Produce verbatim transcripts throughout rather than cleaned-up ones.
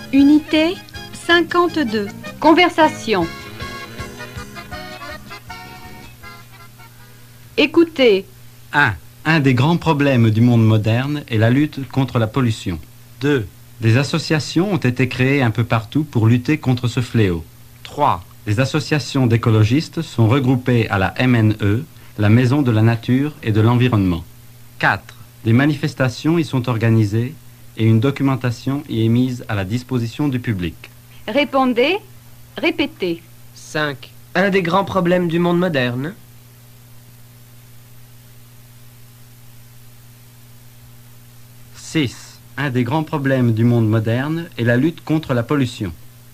Unité cinquante-deux. Conversation. Écoutez. un. Un des grands problèmes du monde moderne est la lutte contre la pollution. deux. Des associations ont été créées un peu partout pour lutter contre ce fléau. trois. Les associations d'écologistes sont regroupées à la M N E, la Maison de la Nature et de l'Environnement. quatre. Des manifestations y sont organisées et une documentation y est mise à la disposition du public. Répondez. Répétez. cinq. Un des grands problèmes du monde moderne. six. Un des grands problèmes du monde moderne est la lutte contre la pollution.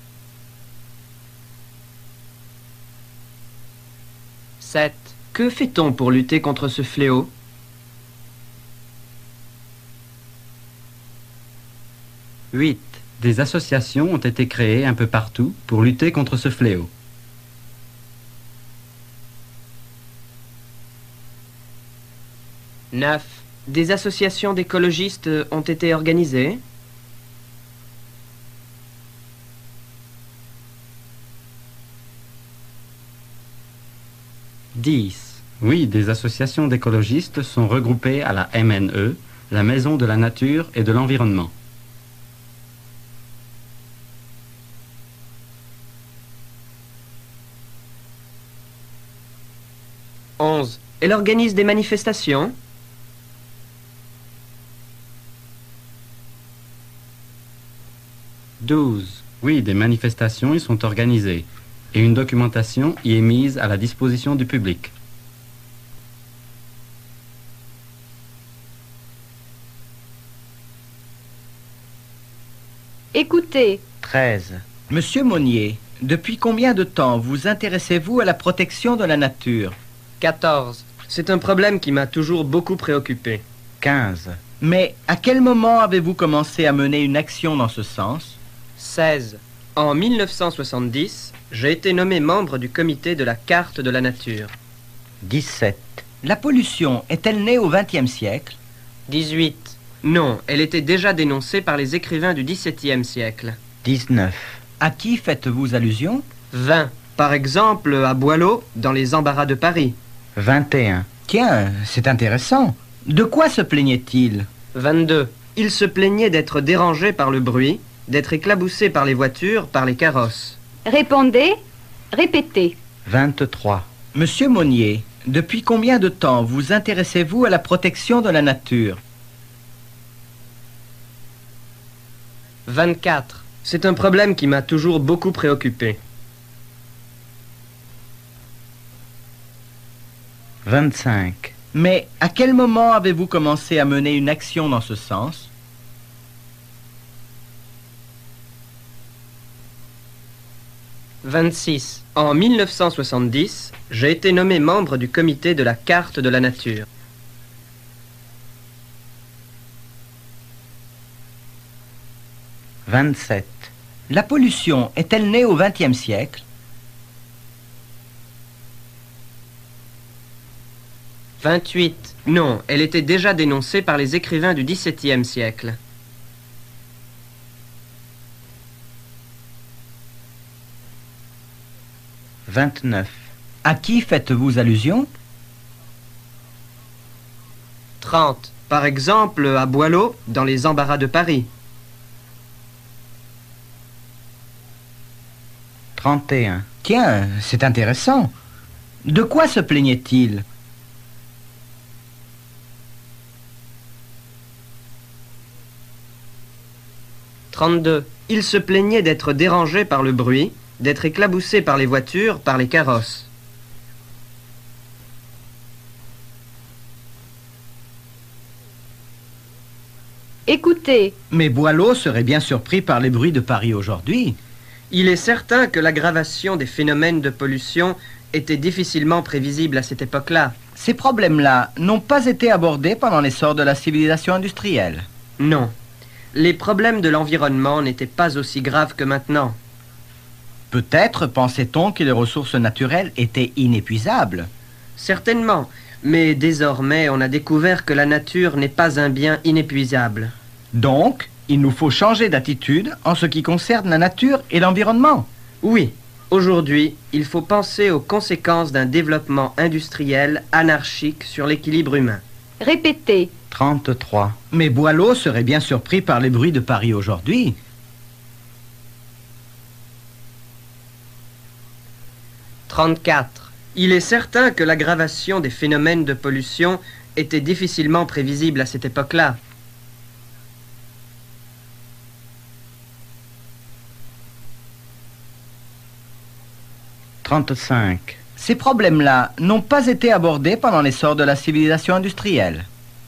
sept. Que fait-on pour lutter contre ce fléau? huit. Des associations ont été créées un peu partout pour lutter contre ce fléau. neuf. Des associations d'écologistes ont été organisées. dix. Oui, des associations d'écologistes sont regroupées à la M N E, la Maison de la Nature et de l'Environnement. onze. Elle organise des manifestations. douze. Oui, des manifestations y sont organisées et une documentation y est mise à la disposition du public. Écoutez. treize. Monsieur Monnier, depuis combien de temps vous intéressez-vous à la protection de la nature? quatorze. C'est un problème qui m'a toujours beaucoup préoccupé. quinze. Mais à quel moment avez-vous commencé à mener une action dans ce sens? seize. En mille neuf cent soixante-dix, j'ai été nommé membre du comité de la carte de la nature. dix-sept. La pollution est-elle née au vingtième siècle? dix-huit. Non, elle était déjà dénoncée par les écrivains du dix-septième siècle. dix-neuf. À qui faites-vous allusion? vingt. Par exemple, à Boileau, dans Les Embarras de Paris. vingt et un. Tiens, c'est intéressant. De quoi se plaignait-il? vingt-deux. Il se plaignait d'être dérangé par le bruit, d'être éclaboussé par les voitures, par les carrosses. Répondez. Répétez. vingt-trois. Monsieur Monnier, depuis combien de temps vous intéressez-vous à la protection de la nature? vingt-quatre. C'est un problème qui m'a toujours beaucoup préoccupé. vingt-cinq. Mais à quel moment avez-vous commencé à mener une action dans ce sens? vingt-six. En mille neuf cent soixante-dix, j'ai été nommé membre du comité de la carte de la nature. vingt-sept. La pollution est-elle née au vingtième siècle? vingt-huit. Non, elle était déjà dénoncée par les écrivains du dix-septième siècle. vingt-neuf. À qui faites-vous allusion? trente. Par exemple, à Boileau, dans Les Embarras de Paris. trente et un. Tiens, c'est intéressant. De quoi se plaignait-il? trente-deux. Il se plaignait d'être dérangé par le bruit, d'être éclaboussé par les voitures, par les carrosses. Écoutez. Mais Boileau serait bien surpris par les bruits de Paris aujourd'hui. Il est certain que l'aggravation des phénomènes de pollution était difficilement prévisible à cette époque-là. Ces problèmes-là n'ont pas été abordés pendant l'essor de la civilisation industrielle. Non. Les problèmes de l'environnement n'étaient pas aussi graves que maintenant. Peut-être pensait-on que les ressources naturelles étaient inépuisables. Certainement, mais désormais on a découvert que la nature n'est pas un bien inépuisable. Donc, il nous faut changer d'attitude en ce qui concerne la nature et l'environnement. Oui, aujourd'hui, il faut penser aux conséquences d'un développement industriel anarchique sur l'équilibre humain. Répétez. trente-trois. Mais Boileau serait bien surpris par les bruits de Paris aujourd'hui. trente-quatre. Il est certain que l'aggravation des phénomènes de pollution était difficilement prévisible à cette époque-là. trente-cinq. Ces problèmes-là n'ont pas été abordés pendant l'essor de la civilisation industrielle.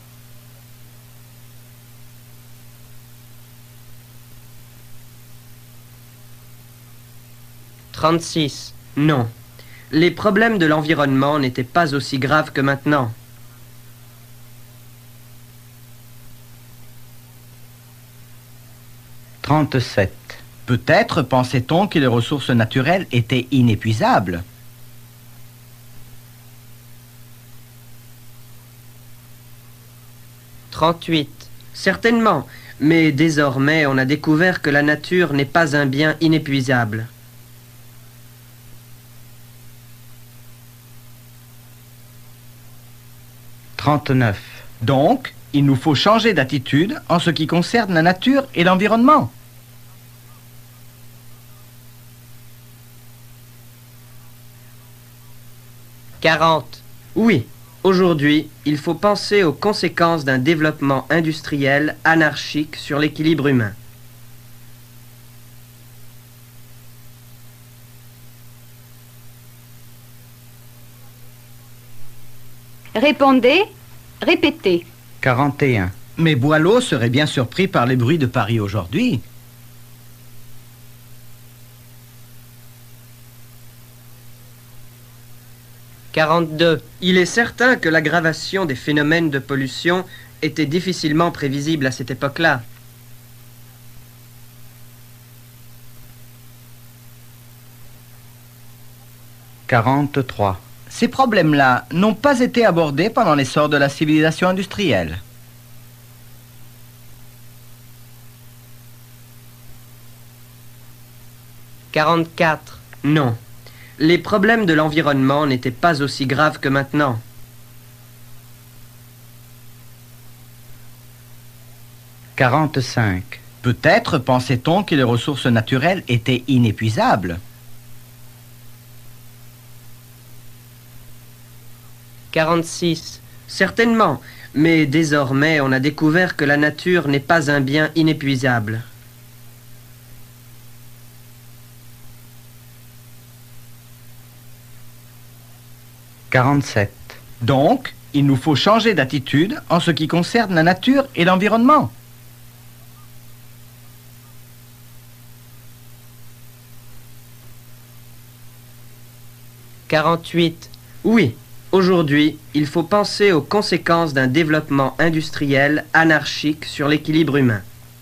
trente-six. Non. Les problèmes de l'environnement n'étaient pas aussi graves que maintenant. trente-sept. Peut-être pensait-on que les ressources naturelles étaient inépuisables. trente-huit. Certainement, mais désormais on a découvert que la nature n'est pas un bien inépuisable. trente-neuf. Donc, il nous faut changer d'attitude en ce qui concerne la nature et l'environnement. quarante. Oui, aujourd'hui, il faut penser aux conséquences d'un développement industriel anarchique sur l'équilibre humain. Répondez. Répétez. quarante et un. Mais Boileau serait bien surpris par les bruits de Paris aujourd'hui. quarante-deux. Il est certain que l'aggravation des phénomènes de pollution était difficilement prévisible à cette époque-là. quarante-trois. Ces problèmes-là n'ont pas été abordés pendant l'essor de la civilisation industrielle. quarante-quatre. Non. Les problèmes de l'environnement n'étaient pas aussi graves que maintenant. quarante-cinq. Peut-être pensait-on que les ressources naturelles étaient inépuisables. quarante-six. Certainement, mais désormais on a découvert que la nature n'est pas un bien inépuisable. quarante-sept. Donc, il nous faut changer d'attitude en ce qui concerne la nature et l'environnement. quarante-huit. Oui, aujourd'hui, il faut penser aux conséquences d'un développement industriel anarchique sur l'équilibre humain.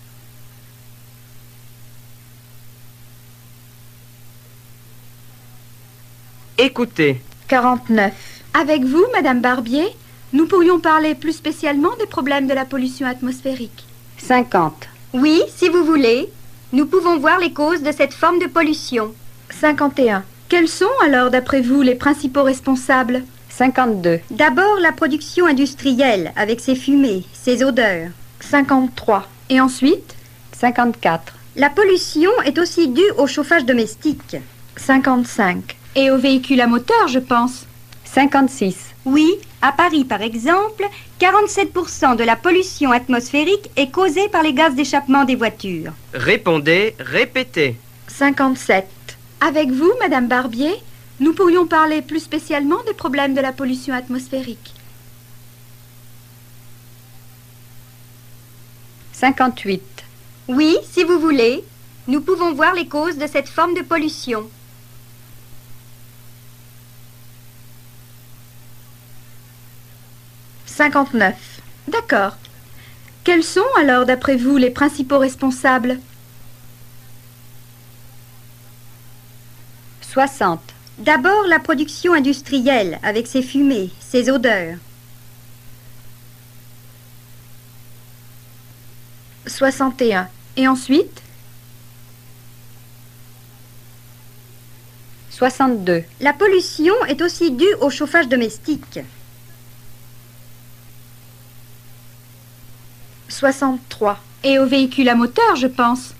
Écoutez. quarante-neuf. Avec vous, Madame Barbier, nous pourrions parler plus spécialement des problèmes de la pollution atmosphérique. cinquante. Oui, si vous voulez. Nous pouvons voir les causes de cette forme de pollution. cinquante et un. Quels sont alors, d'après vous, les principaux responsables? cinquante-deux. D'abord, la production industrielle, avec ses fumées, ses odeurs. cinquante-trois. Et ensuite? cinquante-quatre. La pollution est aussi due au chauffage domestique. cinquante-cinq. Et aux véhicules à moteur, je pense. cinquante-six. Oui, à Paris par exemple, quarante-sept pour cent de la pollution atmosphérique est causée par les gaz d'échappement des voitures. Répondez, répétez. cinquante-sept. Avec vous, Madame Barbier, nous pourrions parler plus spécialement des problèmes de la pollution atmosphérique. cinquante-huit. Oui, si vous voulez. Nous pouvons voir les causes de cette forme de pollution. cinquante-neuf. D'accord. Quels sont alors, d'après vous, les principaux responsables? soixante. D'abord, la production industrielle, avec ses fumées, ses odeurs. soixante et un. Et ensuite? soixante-deux. La pollution est aussi due au chauffage domestique. soixante-trois. Et aux véhicules à moteur, je pense.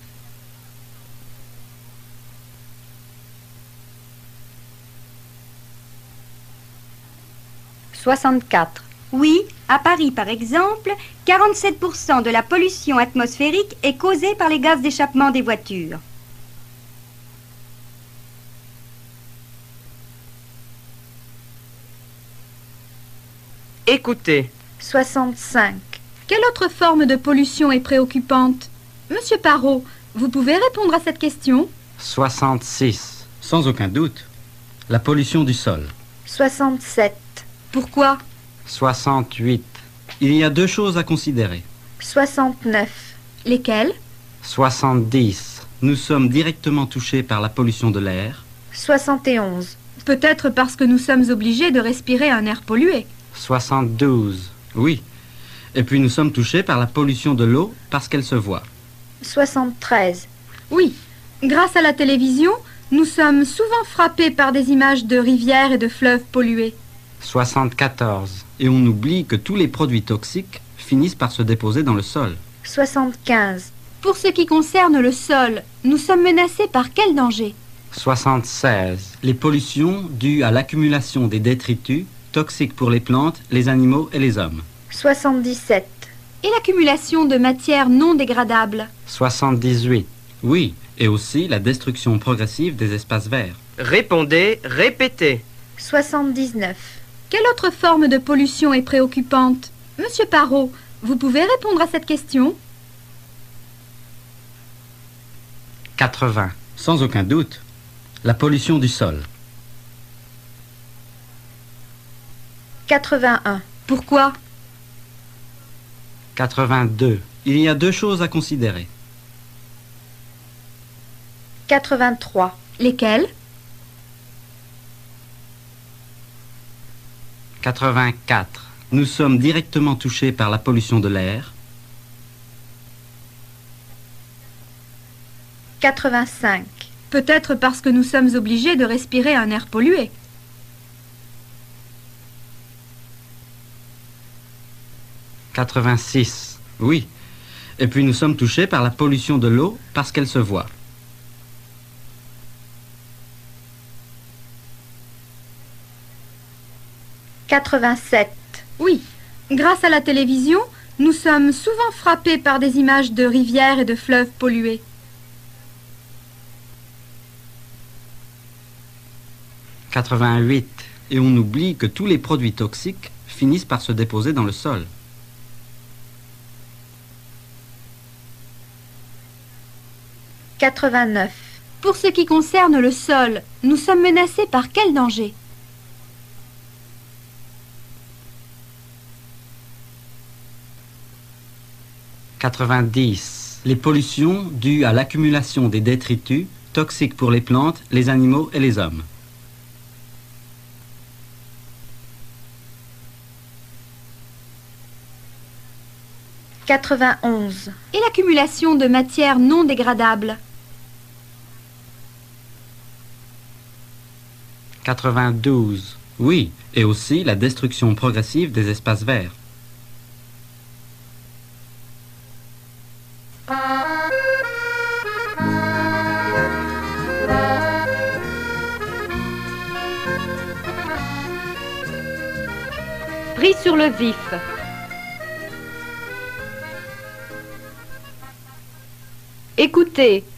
soixante-quatre. Oui, à Paris par exemple, quarante-sept pour cent de la pollution atmosphérique est causée par les gaz d'échappement des voitures. Écoutez. soixante-cinq. Quelle autre forme de pollution est préoccupante? Monsieur Parot, vous pouvez répondre à cette question? soixante-six. Sans aucun doute. La pollution du sol. soixante-sept. Pourquoi? soixante-huit. Il y a deux choses à considérer. soixante-neuf. Lesquelles? soixante-dix. Nous sommes directement touchés par la pollution de l'air. soixante et onze. Peut-être parce que nous sommes obligés de respirer un air pollué. soixante-douze. Oui. Et puis nous sommes touchés par la pollution de l'eau parce qu'elle se voit. soixante-treize. Oui. Grâce à la télévision, nous sommes souvent frappés par des images de rivières et de fleuves pollués. soixante-quatorze. Et on oublie que tous les produits toxiques finissent par se déposer dans le sol. soixante-quinze. Pour ce qui concerne le sol, nous sommes menacés par quel danger? soixante-seize. Les pollutions dues à l'accumulation des détritus, toxiques pour les plantes, les animaux et les hommes. soixante-dix-sept. Et l'accumulation de matières non dégradables? soixante-dix-huit. Oui, et aussi la destruction progressive des espaces verts. Répondez, répétez. soixante-dix-neuf. Quelle autre forme de pollution est préoccupante? Monsieur Parot, vous pouvez répondre à cette question? quatre-vingts. Sans aucun doute. La pollution du sol. quatre-vingt-un. Pourquoi? quatre-vingt-deux. Il y a deux choses à considérer. quatre-vingt-trois. Lesquelles? quatre-vingt-quatre. Nous sommes directement touchés par la pollution de l'air. quatre-vingt-cinq. Peut-être parce que nous sommes obligés de respirer un air pollué. quatre-vingt-six. Oui. Et puis nous sommes touchés par la pollution de l'eau parce qu'elle se voit. quatre-vingt-sept. Oui. Grâce à la télévision, nous sommes souvent frappés par des images de rivières et de fleuves pollués. quatre-vingt-huit. Et on oublie que tous les produits toxiques finissent par se déposer dans le sol. quatre-vingt-neuf. Pour ce qui concerne le sol, nous sommes menacés par quel danger? quatre-vingt-dix. Les pollutions dues à l'accumulation des détritus, toxiques pour les plantes, les animaux et les hommes. quatre-vingt-onze. Et l'accumulation de matières non dégradables? quatre-vingt-douze. Oui, et aussi la destruction progressive des espaces verts. Pris sur le vif. Écoutez.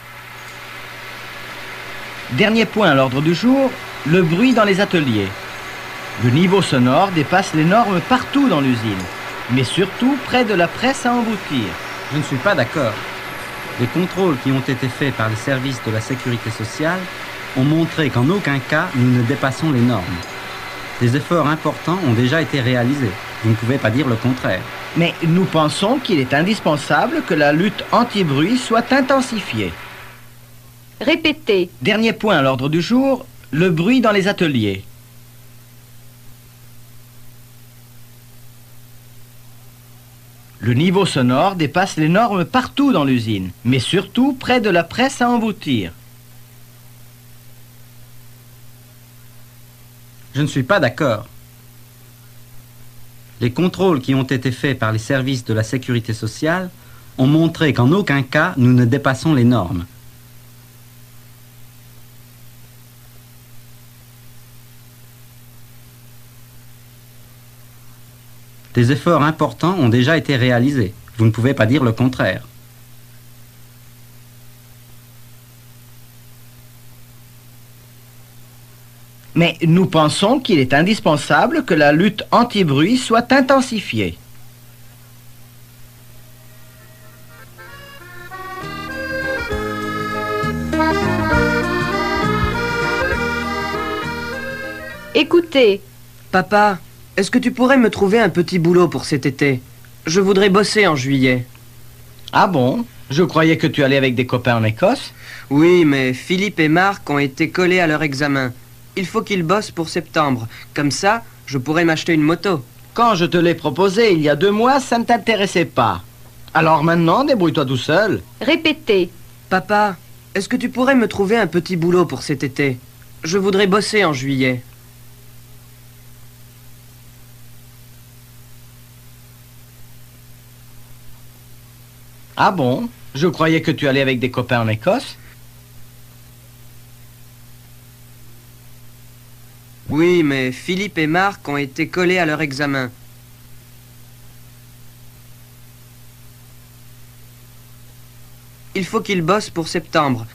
Dernier point à l'ordre du jour, le bruit dans les ateliers. Le niveau sonore dépasse les normes partout dans l'usine, mais surtout près de la presse à emboutir. Je ne suis pas d'accord. Les contrôles qui ont été faits par les services de la sécurité sociale ont montré qu'en aucun cas nous ne dépassons les normes. Des efforts importants ont déjà été réalisés. Vous ne pouvez pas dire le contraire. Mais nous pensons qu'il est indispensable que la lutte anti-bruit soit intensifiée. Répétez. Dernier point à l'ordre du jour, le bruit dans les ateliers. Le niveau sonore dépasse les normes partout dans l'usine, mais surtout près de la presse à emboutir. Je ne suis pas d'accord. Les contrôles qui ont été faits par les services de la sécurité sociale ont montré qu'en aucun cas nous ne dépassons les normes. Des efforts importants ont déjà été réalisés. Vous ne pouvez pas dire le contraire. Mais nous pensons qu'il est indispensable que la lutte anti-bruit soit intensifiée. Écoutez. Papa, est-ce que tu pourrais me trouver un petit boulot pour cet été? Je voudrais bosser en juillet. Ah bon? Je croyais que tu allais avec des copains en Écosse. Oui, mais Philippe et Marc ont été collés à leur examen. Il faut qu'ils bossent pour septembre. Comme ça, je pourrais m'acheter une moto. Quand je te l'ai proposé il y a deux mois, ça ne t'intéressait pas. Alors maintenant, débrouille-toi tout seul. Répétez. Papa, est-ce que tu pourrais me trouver un petit boulot pour cet été? Je voudrais bosser en juillet. Ah bon? Je croyais que tu allais avec des copains en Écosse. Oui, mais Philippe et Marc ont été collés à leur examen. Il faut qu'ils bossent pour septembre.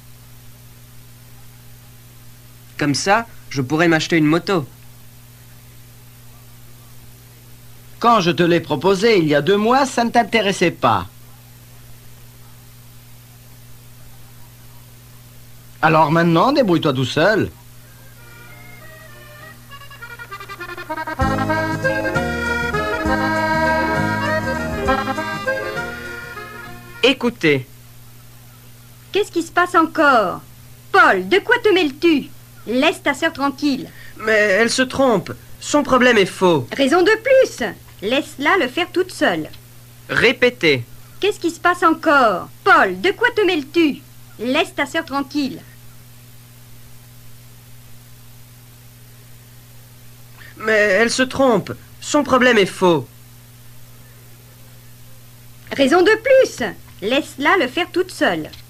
Comme ça, je pourrais m'acheter une moto. Quand je te l'ai proposé il y a deux mois, ça ne t'intéressait pas. Alors maintenant, débrouille-toi tout seul. Écoutez. Qu'est-ce qui se passe encore? Paul, de quoi te mêles-tu? Laisse ta sœur tranquille. Mais elle se trompe. Son problème est faux. Raison de plus. Laisse-la le faire toute seule. Répétez. Qu'est-ce qui se passe encore? Paul, de quoi te mêles-tu? Laisse ta sœur tranquille. Mais elle se trompe. Son problème est faux. Raison de plus. Laisse-la le faire toute seule.